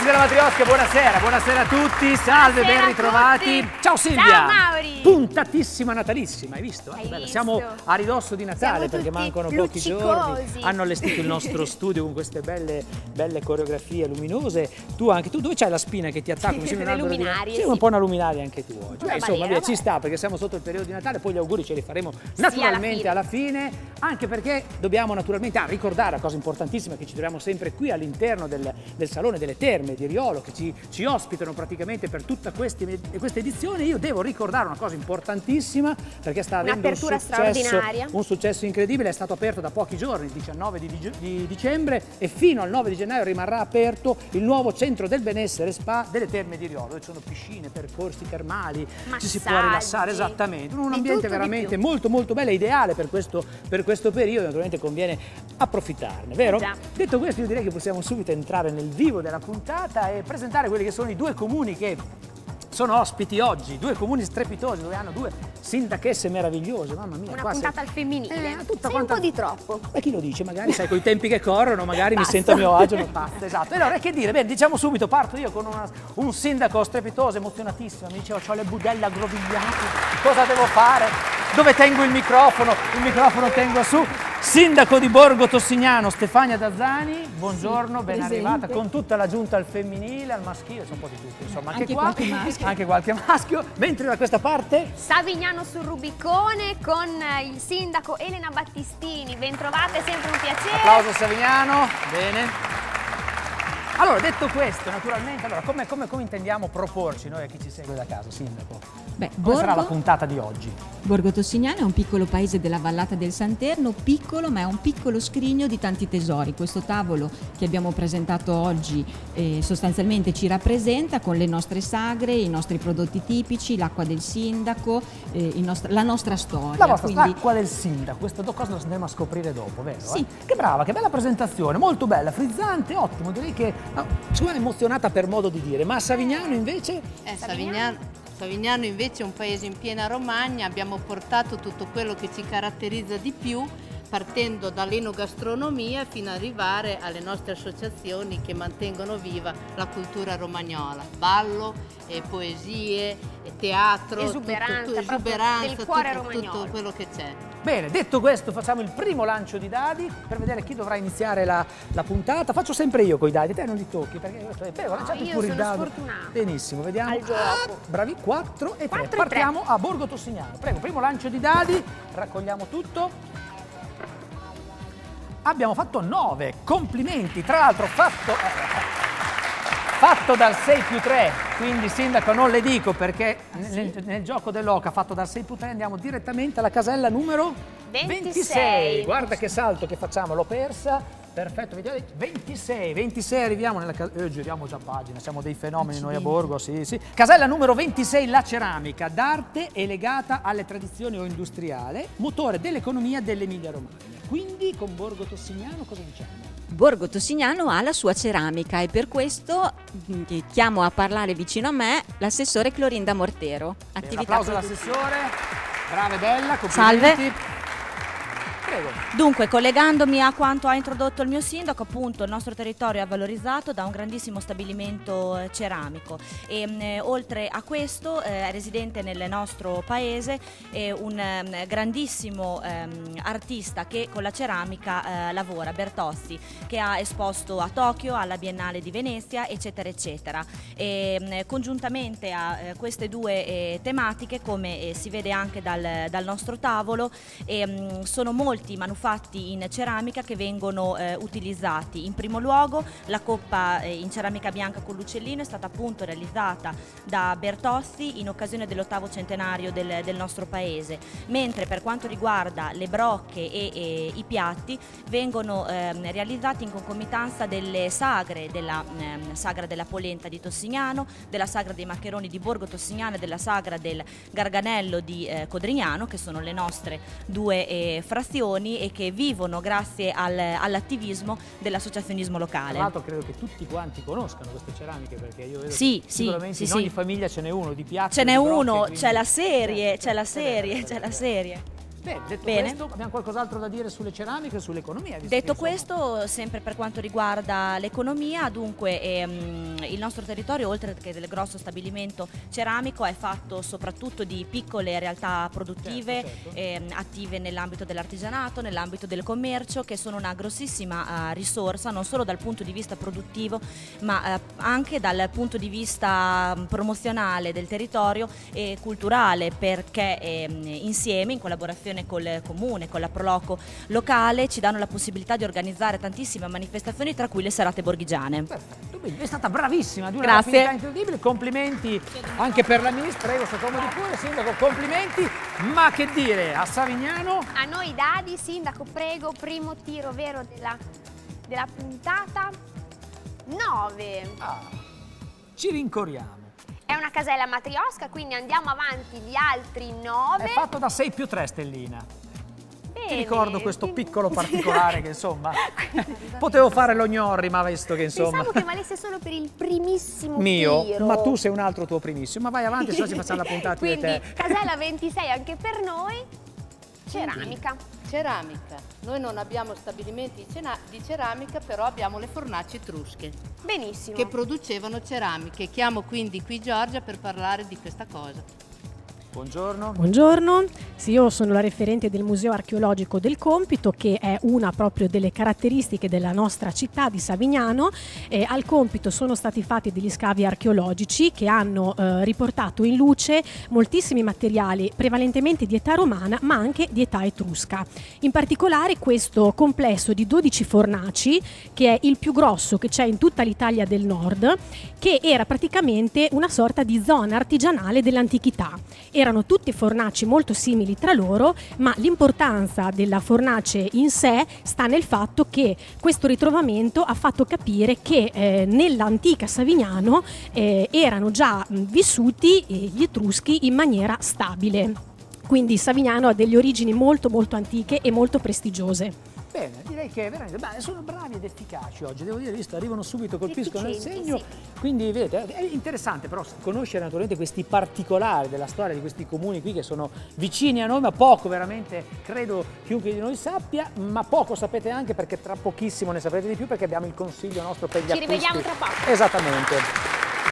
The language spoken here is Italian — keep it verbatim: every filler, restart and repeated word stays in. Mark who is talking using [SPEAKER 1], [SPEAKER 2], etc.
[SPEAKER 1] amici della Matriosca, buonasera, buonasera a tutti, salve,
[SPEAKER 2] Buonasera
[SPEAKER 1] ben ritrovati.
[SPEAKER 2] a tutti.
[SPEAKER 1] Ciao Silvia!
[SPEAKER 2] Ciao Mauri!
[SPEAKER 1] Puntatissima natalissima, hai visto?
[SPEAKER 2] Hai
[SPEAKER 1] Bella,
[SPEAKER 2] visto?
[SPEAKER 1] siamo a ridosso di Natale
[SPEAKER 2] Siamo
[SPEAKER 1] perché
[SPEAKER 2] tutti
[SPEAKER 1] mancano pochi giorni.
[SPEAKER 2] luccicosi.
[SPEAKER 1] Hanno allestito il nostro studio con queste belle, belle coreografie luminose. Tu anche, tu dove c'hai la spina che ti attacca? Mi sembra un
[SPEAKER 2] Le
[SPEAKER 1] albero di-
[SPEAKER 2] luminarie,
[SPEAKER 1] Sì,
[SPEAKER 2] sì.
[SPEAKER 1] un po' una luminaria anche tu oggi.
[SPEAKER 2] Una
[SPEAKER 1] Beh, insomma,
[SPEAKER 2] barriera,
[SPEAKER 1] via, ci
[SPEAKER 2] vabbè.
[SPEAKER 1] sta perché siamo sotto il periodo di Natale, poi gli auguri ce li faremo naturalmente alla fine, anche perché dobbiamo naturalmente ah, ricordare una cosa importantissima che ci troviamo sempre qui all'interno del, del Salone delle Terme di Riolo, che ci, ci ospitano praticamente per tutte queste, queste edizioni. Io devo ricordare una cosa importantissima perché sta avendo un
[SPEAKER 2] Un'apertura
[SPEAKER 1] successo,
[SPEAKER 2] straordinaria.
[SPEAKER 1] un successo incredibile. È stato aperto da pochi giorni, il diciannove di, di- di dicembre, e fino al nove di gennaio rimarrà aperto il nuovo centro del benessere spa delle Terme di Riolo, dove ci sono piscine, percorsi termali, ci si può
[SPEAKER 2] Massaggi.
[SPEAKER 1] rilassare, esattamente, un
[SPEAKER 2] Di
[SPEAKER 1] ambiente
[SPEAKER 2] tutto, di
[SPEAKER 1] veramente
[SPEAKER 2] più.
[SPEAKER 1] molto molto bello, ideale per questo, per questo periodo. Naturalmente conviene approfittarne, vero?
[SPEAKER 2] Eh già.
[SPEAKER 1] Detto questo, io direi che possiamo subito entrare nel vivo della puntata e presentare quelli che sono i due comuni che sono ospiti oggi, due comuni strepitosi dove hanno due sindachesse meravigliose, mamma mia.
[SPEAKER 2] Una
[SPEAKER 1] qua
[SPEAKER 2] puntata
[SPEAKER 1] se-
[SPEAKER 2] al femminile.
[SPEAKER 1] Eh, tutta
[SPEAKER 2] Sì,
[SPEAKER 1] quanta-
[SPEAKER 2] un po' di troppo.
[SPEAKER 1] Ma chi lo dice? Magari sai, con i tempi che corrono, magari mi
[SPEAKER 2] Basta.
[SPEAKER 1] sento a mio agio, non basta, esatto. E allora, che dire? Bene, diciamo subito, parto io con una- un sindaco strepitoso, emozionatissimo, mi diceva, ho le budelle aggrovigliate, cosa devo fare? Dove tengo il microfono? Il microfono tengo su. Sindaco di Borgo Tossignano, Stefania Dazzani, buongiorno,
[SPEAKER 3] Sì,
[SPEAKER 1] ben
[SPEAKER 3] presente.
[SPEAKER 1] arrivata, con tutta la giunta al femminile, al maschile, sono un po' di tutti, insomma, anche,
[SPEAKER 3] Anche
[SPEAKER 1] qua,
[SPEAKER 3] qualche maschio.
[SPEAKER 1] anche qualche maschio, mentre da questa parte...
[SPEAKER 2] Savignano sul Rubicone con eh, il sindaco Elena Battistini. Bentrovate, è sempre un piacere.
[SPEAKER 1] Applauso a Savignano, bene. Allora, detto questo, naturalmente, allora, come, come- come intendiamo proporci noi a chi ci segue da casa, Sindaco?
[SPEAKER 3] Beh,
[SPEAKER 1] Come sarà la
[SPEAKER 3] Borgo,
[SPEAKER 1] puntata di oggi?
[SPEAKER 3] Borgo Tossignano è un piccolo paese della vallata del Santerno, piccolo ma è un piccolo scrigno di tanti tesori. Questo tavolo che abbiamo presentato oggi eh, sostanzialmente ci rappresenta con le nostre sagre, i nostri prodotti tipici, l'acqua del sindaco, eh, il nostro- la nostra storia.
[SPEAKER 1] La vostra
[SPEAKER 3] Quindi-
[SPEAKER 1] l'acqua del sindaco, questo do- cosa lo andremo a scoprire dopo, vero?
[SPEAKER 3] Sì.
[SPEAKER 1] eh? Che brava, che bella presentazione, molto bella, frizzante, ottimo, direi che no, sono emozionata per modo di dire, ma a Savignano invece...
[SPEAKER 4] Eh,
[SPEAKER 2] Savignano?
[SPEAKER 4] Savignano, Savignano invece è un paese in piena Romagna, abbiamo portato tutto quello che ci caratterizza di più, partendo dall'enogastronomia fino ad arrivare alle nostre associazioni che mantengono viva la cultura romagnola, ballo, eh, poesie, eh, teatro,
[SPEAKER 2] Esuberanza,
[SPEAKER 4] tutto,
[SPEAKER 2] proprio
[SPEAKER 4] esuberanza,
[SPEAKER 2] del cuore
[SPEAKER 4] tutto,
[SPEAKER 2] romagnolo.
[SPEAKER 4] tutto quello che c'è.
[SPEAKER 1] Bene, detto questo, facciamo il primo lancio di dadi per vedere chi dovrà iniziare la, la puntata. Faccio sempre io coi dadi, te non li tocchi perché questo è vero, lanciate
[SPEAKER 2] io
[SPEAKER 1] pure il
[SPEAKER 2] sono
[SPEAKER 1] dado.
[SPEAKER 2] sfortunata.
[SPEAKER 1] Benissimo, vediamo.
[SPEAKER 2] Al gioco.
[SPEAKER 1] Ah, bravi, quattro e tre.
[SPEAKER 2] Quattro e tre.
[SPEAKER 1] Partiamo a Borgo Tossignano. Prego, primo lancio di dadi, raccogliamo tutto. Abbiamo fatto nove, complimenti, tra l'altro fatto, eh, fatto dal sei più tre, quindi Sindaco non le dico perché nel, nel gioco dell'Oca fatto dal sei più tre andiamo direttamente alla casella numero
[SPEAKER 2] ventisei.
[SPEAKER 1] Guarda che salto che facciamo, l'ho persa, perfetto, vediamo, ventisei, ventisei arriviamo nella casella, eh, giriamo già pagina, siamo dei fenomeni noi a Borgo, sì sì. Casella numero ventisei, la ceramica, d'arte e legata alle tradizioni o industriale, motore dell'economia dell'Emilia Romagna. Quindi con Borgo Tossignano cosa diciamo?
[SPEAKER 3] Borgo Tossignano ha la sua ceramica e per questo mh, chiamo a parlare vicino a me l'assessore Clorinda Mortero.
[SPEAKER 1] Un
[SPEAKER 3] Attività
[SPEAKER 1] applauso
[SPEAKER 3] produttiva.
[SPEAKER 1] all'assessore, brava e bella, complimenti.
[SPEAKER 3] Salve.
[SPEAKER 1] Prego.
[SPEAKER 5] Dunque, collegandomi a quanto ha introdotto il mio sindaco, appunto il nostro territorio è valorizzato da un grandissimo stabilimento eh, ceramico e mh, eh, oltre a questo eh, è residente nel nostro paese è un ehm, grandissimo ehm, artista che con la ceramica eh, lavora, Bertozzi, che ha esposto a Tokyo, alla Biennale di Venezia, eccetera eccetera. E, mh, congiuntamente a eh, queste due eh, tematiche, come eh, si vede anche dal, dal nostro tavolo, e, mh, sono molti manufatti in ceramica che vengono eh, utilizzati. In primo luogo la coppa eh, in ceramica bianca con l'uccellino è stata appunto realizzata da Bertozzi in occasione dell'ottavo centenario del, del nostro paese, mentre per quanto riguarda le brocche e, e i piatti vengono ehm, realizzati in concomitanza delle sagre, della ehm, sagra della polenta di Tossignano, della sagra dei maccheroni di Borgo Tossignano e della sagra del Garganello di eh, Codrignano, che sono le nostre due eh, frazioni e che vivono grazie al, all'attivismo dell'associazionismo
[SPEAKER 1] Tra
[SPEAKER 5] locale.
[SPEAKER 1] l'altro credo che tutti quanti conoscano queste ceramiche perché io vedo
[SPEAKER 5] Sì,
[SPEAKER 1] che
[SPEAKER 5] sì,
[SPEAKER 1] sicuramente
[SPEAKER 5] sì,
[SPEAKER 1] in
[SPEAKER 5] sì.
[SPEAKER 1] ogni famiglia ce n'è uno di piatti.
[SPEAKER 5] Ce
[SPEAKER 1] o
[SPEAKER 5] n'è
[SPEAKER 1] di brocche,
[SPEAKER 5] uno,
[SPEAKER 1] quindi-
[SPEAKER 5] c'è la serie,
[SPEAKER 1] Eh,
[SPEAKER 5] c'è la
[SPEAKER 1] è vero, è
[SPEAKER 5] serie,
[SPEAKER 1] vero,
[SPEAKER 5] c'è
[SPEAKER 1] è
[SPEAKER 5] la
[SPEAKER 1] vero.
[SPEAKER 5] serie.
[SPEAKER 1] Beh, detto
[SPEAKER 5] Bene.
[SPEAKER 1] questo, abbiamo qualcos'altro da dire sulle ceramiche e sull'economia? visto
[SPEAKER 5] Detto
[SPEAKER 1] che, insomma,
[SPEAKER 5] questo, sempre per quanto riguarda l'economia, dunque ehm, il nostro territorio, oltre che del grosso stabilimento ceramico, è fatto soprattutto di piccole realtà produttive,
[SPEAKER 1] Certo, certo.
[SPEAKER 5] ehm, attive nell'ambito dell'artigianato, nell'ambito del commercio, che sono una grossissima eh, risorsa, non solo dal punto di vista produttivo, ma eh, anche dal punto di vista mh, promozionale del territorio e culturale, perché ehm, insieme, in collaborazione col comune, con la Proloco locale, ci danno la possibilità di organizzare tantissime manifestazioni, tra cui le serate borghigiane.
[SPEAKER 1] Perfetto, quindi è stata bravissima, di una
[SPEAKER 5] Grazie.
[SPEAKER 1] rapidità incredibile, complimenti anche per la ministra, prego, sto comodi pure, sindaco, complimenti, ma che dire, a Savignano?
[SPEAKER 2] A noi Dadi, sindaco, prego, primo tiro vero della, della puntata nove.
[SPEAKER 1] Ah, ci rincorriamo.
[SPEAKER 2] È una casella matriosca, quindi andiamo avanti gli altri nove.
[SPEAKER 1] È fatto da sei più tre, Stellina.
[SPEAKER 2] Bene.
[SPEAKER 1] Ti ricordo questo piccolo particolare che insomma potevo fare lo gnorri, ma visto che insomma
[SPEAKER 2] Pensavo che valesse solo per il primissimo
[SPEAKER 1] mio,
[SPEAKER 2] tiro.
[SPEAKER 1] ma tu sei un altro tuo primissimo, ma vai avanti, se no ci facciamo la puntata di
[SPEAKER 2] Quindi
[SPEAKER 1] te.
[SPEAKER 2] casella ventisei anche per noi, ceramica.
[SPEAKER 4] Ceramica. Noi non abbiamo stabilimenti di cena- di ceramica, però abbiamo le fornaci etrusche
[SPEAKER 2] Benissimo.
[SPEAKER 4] che producevano ceramiche. Chiamo quindi qui Giorgia per parlare di questa cosa.
[SPEAKER 1] Buongiorno.
[SPEAKER 6] Buongiorno, sì, io sono la referente del Museo Archeologico del Compito, che è una proprio delle caratteristiche della nostra città di Savignano. Eh, al Compito sono stati fatti degli scavi archeologici che hanno eh, riportato in luce moltissimi materiali, prevalentemente di età romana, ma anche di età etrusca. In particolare questo complesso di dodici fornaci, che è il più grosso che c'è in tutta l'Italia del Nord, che era praticamente una sorta di zona artigianale dell'antichità. Erano tutti fornaci molto simili tra loro, ma l'importanza della fornace in sé sta nel fatto che questo ritrovamento ha fatto capire che eh, nell'antica Savignano eh, erano già mh, vissuti eh, gli Etruschi in maniera stabile. Quindi Savignano ha delle origini molto molto antiche e molto prestigiose.
[SPEAKER 1] Bene, direi che veramente beh, sono bravi ed efficaci oggi, devo dire, visto, arrivano subito, colpiscono il
[SPEAKER 2] Efficienti,
[SPEAKER 1] segno,
[SPEAKER 2] sì.
[SPEAKER 1] quindi vedete, è interessante però conoscere naturalmente questi particolari della storia di questi comuni qui che sono vicini a noi, ma poco veramente, credo chiunque di noi sappia, ma poco sapete anche perché tra pochissimo ne saprete di più, perché abbiamo il consiglio nostro per gli
[SPEAKER 2] Ci
[SPEAKER 1] acquisti.
[SPEAKER 2] rivediamo tra poco.
[SPEAKER 1] Esattamente.